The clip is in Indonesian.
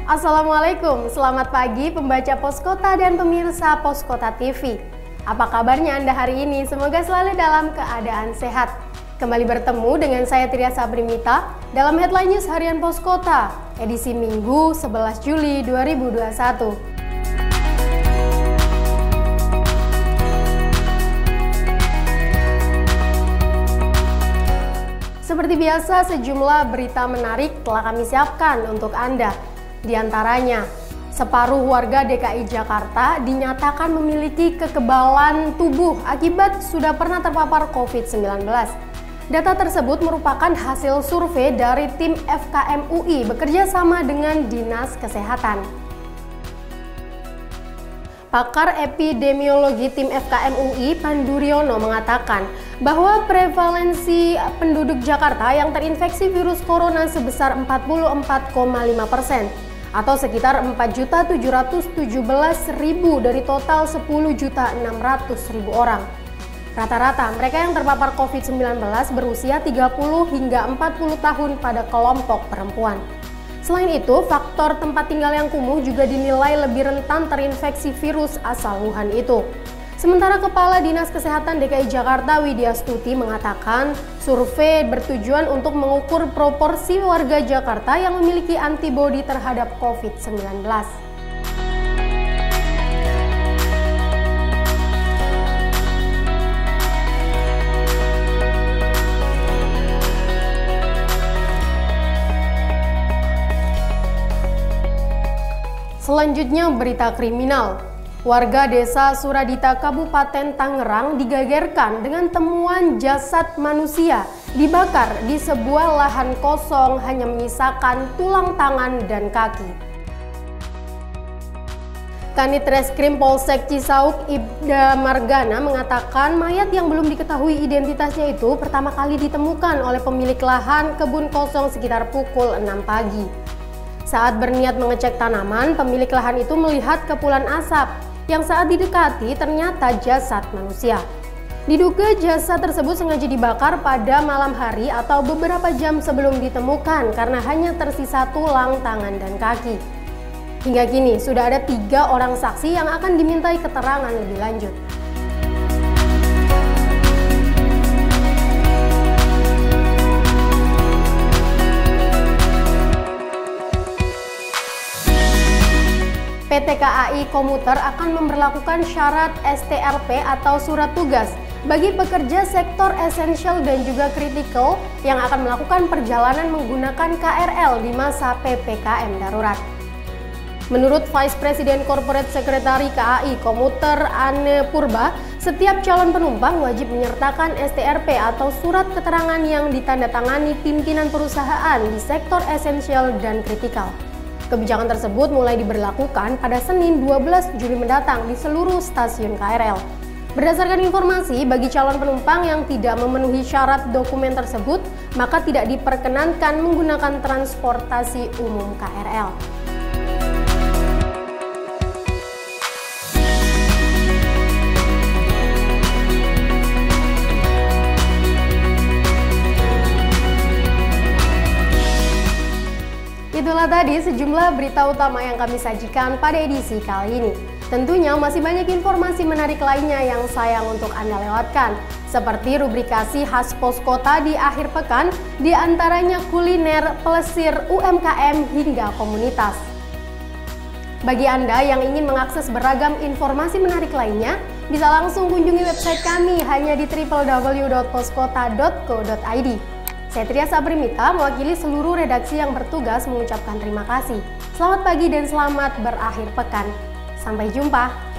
Assalamualaikum, selamat pagi pembaca Poskota dan pemirsa Poskota TV. Apa kabarnya Anda hari ini? Semoga selalu dalam keadaan sehat. Kembali bertemu dengan saya Tria Sabrimita dalam Headline News Harian Poskota, edisi Minggu 11 Juli 2021. Seperti biasa, sejumlah berita menarik telah kami siapkan untuk Anda. Di antaranya, separuh warga DKI Jakarta dinyatakan memiliki kekebalan tubuh akibat sudah pernah terpapar COVID-19. Data tersebut merupakan hasil survei dari tim FKM UI bekerja sama dengan Dinas Kesehatan. Pakar epidemiologi tim FKM UI, Pandu Riono, mengatakan bahwa prevalensi penduduk Jakarta yang terinfeksi virus corona sebesar 44,5%. Atau sekitar 4.717.000 dari total 10.600.000 orang. Rata-rata mereka yang terpapar COVID-19 berusia 30 hingga 40 tahun pada kelompok perempuan. Selain itu, faktor tempat tinggal yang kumuh juga dinilai lebih rentan terinfeksi virus asal Wuhan itu. Sementara Kepala Dinas Kesehatan DKI Jakarta Widya Stuti mengatakan survei bertujuan untuk mengukur proporsi warga Jakarta yang memiliki antibodi terhadap COVID-19. Selanjutnya berita kriminal. Warga desa Suradita, Kabupaten Tangerang digegerkan dengan temuan jasad manusia dibakar di sebuah lahan kosong hanya menyisakan tulang tangan dan kaki. Kanit Reskrim Polsek Cisauk Ibda Margana mengatakan mayat yang belum diketahui identitasnya itu pertama kali ditemukan oleh pemilik lahan kebun kosong sekitar pukul 6 pagi. Saat berniat mengecek tanaman, pemilik lahan itu melihat kepulan asap yang saat didekati ternyata jasad manusia. Diduga jasad tersebut sengaja dibakar pada malam hari atau beberapa jam sebelum ditemukan karena hanya tersisa tulang tangan dan kaki. Hingga kini sudah ada 3 orang saksi yang akan dimintai keterangan lebih lanjut. PT KAI Komuter akan memberlakukan syarat STRP atau surat tugas bagi pekerja sektor esensial dan juga kritikal yang akan melakukan perjalanan menggunakan KRL di masa PPKM darurat. Menurut Vice President Corporate Secretary KAI Komuter Anne Purba, setiap calon penumpang wajib menyertakan STRP atau surat keterangan yang ditandatangani pimpinan perusahaan di sektor esensial dan kritikal. Kebijakan tersebut mulai diberlakukan pada Senin 12 Juli mendatang di seluruh stasiun KRL. Berdasarkan informasi, bagi calon penumpang yang tidak memenuhi syarat dokumen tersebut, maka tidak diperkenankan menggunakan transportasi umum KRL. Itulah tadi sejumlah berita utama yang kami sajikan pada edisi kali ini. Tentunya masih banyak informasi menarik lainnya yang sayang untuk Anda lewatkan, seperti rubrikasi khas Poskota di akhir pekan, di antaranya kuliner, plesir, UMKM, hingga komunitas. Bagi Anda yang ingin mengakses beragam informasi menarik lainnya, bisa langsung kunjungi website kami hanya di www.poskota.co.id. Saya Tria Sabrimita, mewakili seluruh redaksi yang bertugas mengucapkan terima kasih. Selamat pagi dan selamat berakhir pekan. Sampai jumpa.